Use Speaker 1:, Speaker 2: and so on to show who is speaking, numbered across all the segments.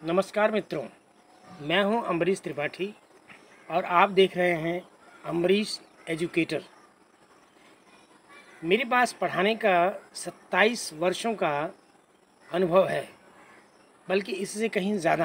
Speaker 1: नमस्कार मित्रों, मैं हूं अम्बरीश त्रिपाठी और आप देख रहे हैं अम्बरीश एजुकेटर। मेरे पास पढ़ाने का 27 वर्षों का अनुभव है, बल्कि इससे कहीं ज़्यादा।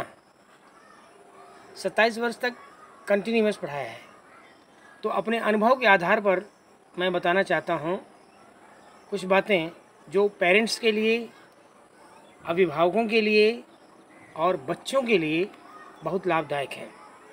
Speaker 1: 27 वर्ष तक कंटिन्यूअस पढ़ाया है। तो अपने अनुभव के आधार पर मैं बताना चाहता हूं कुछ बातें जो पेरेंट्स के लिए, अभिभावकों के लिए और बच्चों के लिए बहुत लाभदायक है।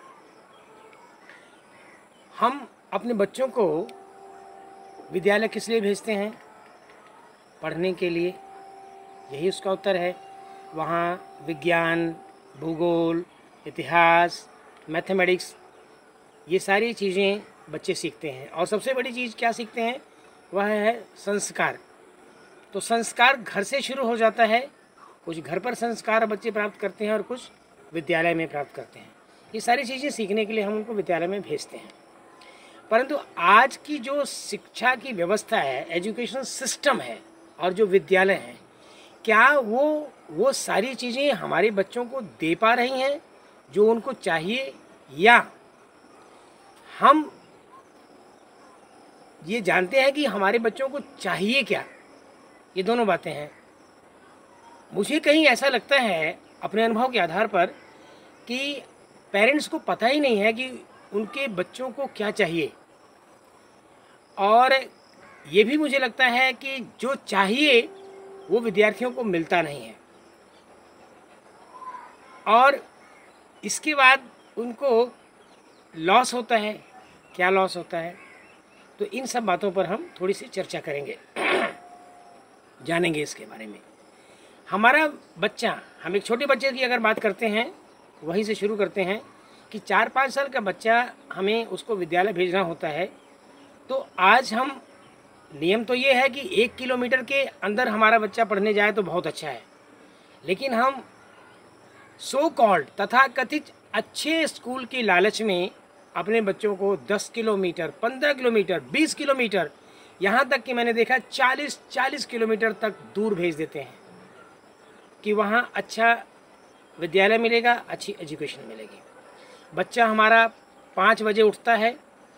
Speaker 1: हम अपने बच्चों को विद्यालय किस लिए भेजते हैं? पढ़ने के लिए। यही उसका उत्तर है। वहाँ विज्ञान, भूगोल, इतिहास, मैथमेटिक्स, ये सारी चीज़ें बच्चे सीखते हैं। और सबसे बड़ी चीज़ क्या सीखते हैं? वह है संस्कार। तो संस्कार घर से शुरू हो जाता है। कुछ घर पर संस्कार बच्चे प्राप्त करते हैं और कुछ विद्यालय में प्राप्त करते हैं। ये सारी चीज़ें सीखने के लिए हम उनको विद्यालय में भेजते हैं। परंतु आज की जो शिक्षा की व्यवस्था है, एजुकेशन सिस्टम है और जो विद्यालय हैं, क्या वो सारी चीज़ें हमारे बच्चों को दे पा रही हैं जो उनको चाहिए, या हम ये जानते हैं कि हमारे बच्चों को चाहिए क्या? ये दोनों बातें हैं। मुझे कहीं ऐसा लगता है अपने अनुभव के आधार पर कि पेरेंट्स को पता ही नहीं है कि उनके बच्चों को क्या चाहिए। और ये भी मुझे लगता है कि जो चाहिए वो विद्यार्थियों को मिलता नहीं है। और इसके बाद उनको लॉस होता है। क्या लॉस होता है? तो इन सब बातों पर हम थोड़ी सी चर्चा करेंगे, जानेंगे इसके बारे में। हमारा बच्चा, हम एक छोटे बच्चे की अगर बात करते हैं, वहीं से शुरू करते हैं कि 4-5 साल का बच्चा हमें उसको विद्यालय भेजना होता है। तो आज हम नियम तो ये है कि 1 किलोमीटर के अंदर हमारा बच्चा पढ़ने जाए तो बहुत अच्छा है। लेकिन हम सो कॉल्ड तथा कथित अच्छे स्कूल की लालच में अपने बच्चों को 10 किलोमीटर, 15 किलोमीटर, 20 किलोमीटर, यहाँ तक कि मैंने देखा 40 किलोमीटर तक दूर भेज देते हैं कि वहाँ अच्छा विद्यालय मिलेगा, अच्छी एजुकेशन मिलेगी। बच्चा हमारा 5 बजे उठता है,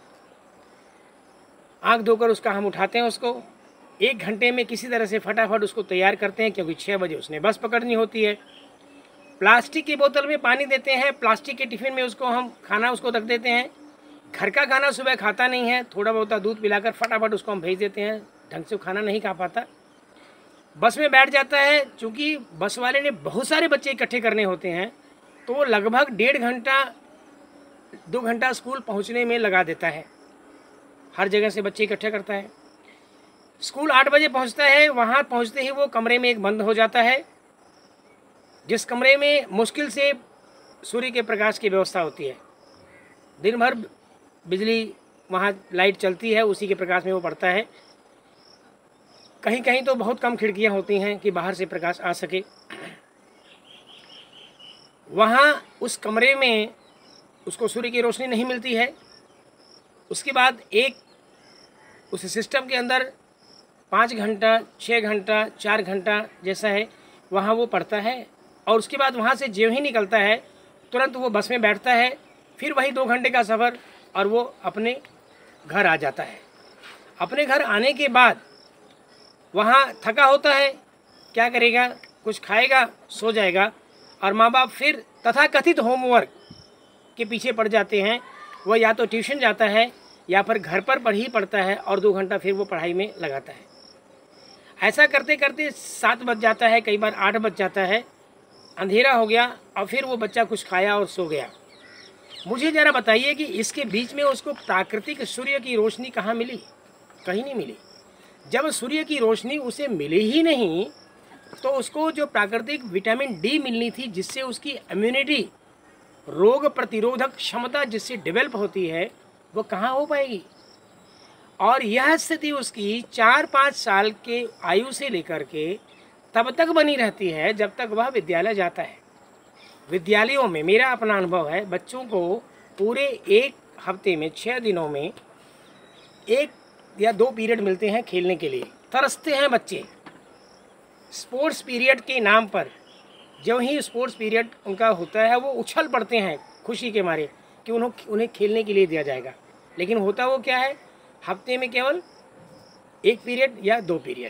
Speaker 1: आँख धोकर उसका हम उठाते हैं, उसको 1 घंटे में किसी तरह से फटाफट उसको तैयार करते हैं, क्योंकि 6 बजे उसने बस पकड़नी होती है। प्लास्टिक की बोतल में पानी देते हैं, प्लास्टिक के टिफ़िन में उसको हम खाना उसको रख देते हैं। घर का खाना सुबह खाता नहीं है, थोड़ा बहुत दूध पिलाकर फटाफट उसको हम भेज देते हैं, ढंग से खाना नहीं खा पाता। बस में बैठ जाता है, चूँकि बस वाले ने बहुत सारे बच्चे इकट्ठे करने होते हैं, तो वो लगभग 1.5 घंटा 2 घंटा स्कूल पहुंचने में लगा देता है। हर जगह से बच्चे इकट्ठे करता है। स्कूल 8 बजे पहुंचता है, वहां पहुंचते ही वो कमरे में एक बंद हो जाता है, जिस कमरे में मुश्किल से सूर्य के प्रकाश की व्यवस्था होती है। दिन भर बिजली, वहाँ लाइट चलती है, उसी के प्रकाश में वो पढ़ता है। कहीं कहीं तो बहुत कम खिड़कियाँ होती हैं कि बाहर से प्रकाश आ सके। वहाँ उस कमरे में उसको सूर्य की रोशनी नहीं मिलती है। उसके बाद एक उस सिस्टम के अंदर 5 घंटा, 6 घंटा, 4 घंटा जैसा है, वहाँ वो पढ़ता है। और उसके बाद वहाँ से ज्यों ही निकलता है, तुरंत वो बस में बैठता है, फिर वही 2 घंटे का सफ़र, और वो अपने घर आ जाता है। अपने घर आने के बाद वहाँ थका होता है, क्या करेगा? कुछ खाएगा, सो जाएगा, और माँ बाप फिर तथाकथित होमवर्क के पीछे पड़ जाते हैं। वह या तो ट्यूशन जाता है या फिर घर पर पढ़ ही पढ़ता है, और 2 घंटा फिर वो पढ़ाई में लगाता है। ऐसा करते करते 7 बज जाता है, कई बार 8 बज जाता है, अंधेरा हो गया, और फिर वो बच्चा कुछ खाया और सो गया। मुझे ज़रा बताइए कि इसके बीच में उसको प्राकृतिक सूर्य की रोशनी कहाँ मिली? कहीं नहीं मिली। जब सूर्य की रोशनी उसे मिली ही नहीं, तो उसको जो प्राकृतिक विटामिन डी मिलनी थी, जिससे उसकी इम्यूनिटी, रोग प्रतिरोधक क्षमता जिससे डेवलप होती है, वो कहाँ हो पाएगी? और यह स्थिति उसकी 4-5 साल के आयु से लेकर के तब तक बनी रहती है जब तक वह विद्यालय जाता है। विद्यालयों में मेरा अपना अनुभव है, बच्चों को पूरे 1 हफ्ते में 6 दिनों में 1 या 2 पीरियड मिलते हैं खेलने के लिए। तरसते हैं बच्चे। स्पोर्ट्स पीरियड के नाम पर जो ही स्पोर्ट्स पीरियड उनका होता है वो उछल पड़ते हैं खुशी के मारे कि उन्हें खेलने के लिए दिया जाएगा। लेकिन होता वो क्या है, हफ्ते में केवल 1 पीरियड या 2 पीरियड।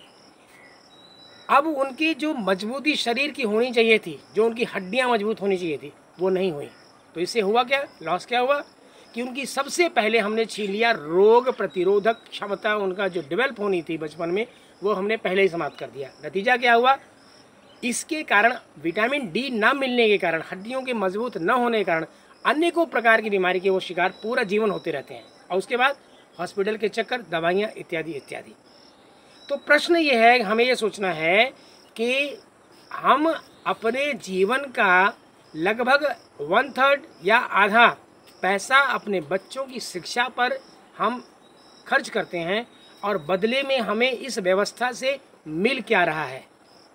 Speaker 1: अब उनकी जो मजबूती शरीर की होनी चाहिए थी, जो उनकी हड्डियां मजबूत होनी चाहिए थी, वो नहीं हुई। तो इससे हुआ क्या, लॉस क्या हुआ कि उनकी सबसे पहले हमने छीन लिया रोग प्रतिरोधक क्षमता। उनका जो डेवलप होनी थी बचपन में, वो हमने पहले ही समाप्त कर दिया। नतीजा क्या हुआ, इसके कारण विटामिन डी ना मिलने के कारण, हड्डियों के मजबूत न होने के कारण अनेकों प्रकार की बीमारी के वो शिकार पूरा जीवन होते रहते हैं, और उसके बाद हॉस्पिटल के चक्कर, दवाइयाँ इत्यादि इत्यादि। तो प्रश्न ये है, हमें ये सोचना है कि हम अपने जीवन का लगभग 1/3 या आधा पैसा अपने बच्चों की शिक्षा पर हम खर्च करते हैं, और बदले में हमें इस व्यवस्था से मिल क्या रहा है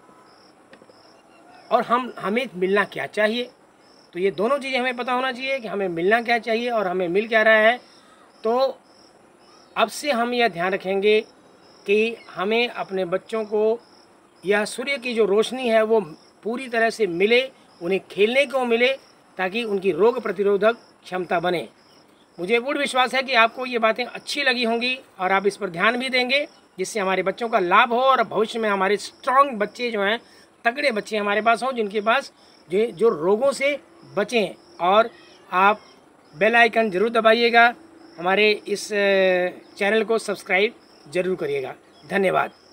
Speaker 1: और हमें मिलना क्या चाहिए। तो ये दोनों चीज़ें हमें पता होना चाहिए कि हमें मिलना क्या चाहिए और हमें मिल क्या रहा है। तो अब से हम यह ध्यान रखेंगे कि हमें अपने बच्चों को यह सूर्य की जो रोशनी है वो पूरी तरह से मिले, उन्हें खेलने को मिले, ताकि उनकी रोग प्रतिरोधक क्षमता बने। मुझे पूर्ण विश्वास है कि आपको ये बातें अच्छी लगी होंगी और आप इस पर ध्यान भी देंगे, जिससे हमारे बच्चों का लाभ हो और भविष्य में हमारे स्ट्रॉन्ग बच्चे जो हैं, तगड़े बच्चे हमारे पास हों, जिनके पास जो रोगों से बचें। और आप बेल आइकन ज़रूर दबाइएगा, हमारे इस चैनल को सब्सक्राइब ज़रूर करिएगा। धन्यवाद।